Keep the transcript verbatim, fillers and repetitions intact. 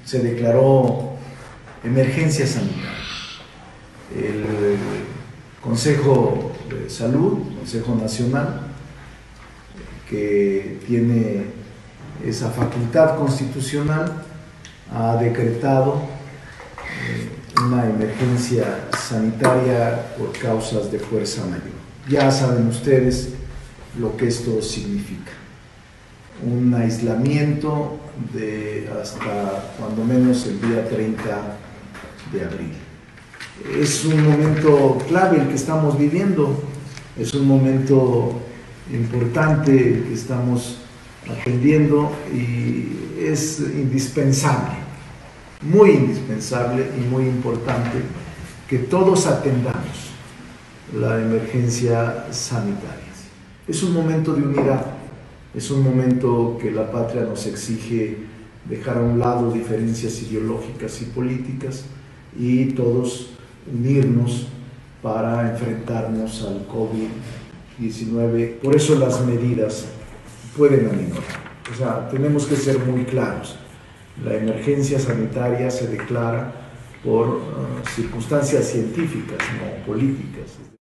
se declaró emergencia sanitaria. El Consejo de Salud, Consejo Nacional, que tiene esa facultad constitucional, ha decretado eh, una emergencia sanitaria por causas de fuerza mayor. Ya saben ustedes lo que esto significa. Un aislamiento de hasta cuando menos el día treinta de abril. Es un momento clave el que estamos viviendo, es un momento importante el que estamos atendiendo y es indispensable, muy indispensable y muy importante que todos atendamos la emergencia sanitaria. Es un momento de unidad, es un momento que la patria nos exige dejar a un lado diferencias ideológicas y políticas y todos unirnos para enfrentarnos al COVID diecinueve. Por eso las medidas pueden aminorar. O sea, tenemos que ser muy claros. La emergencia sanitaria se declara por uh, circunstancias científicas, no políticas.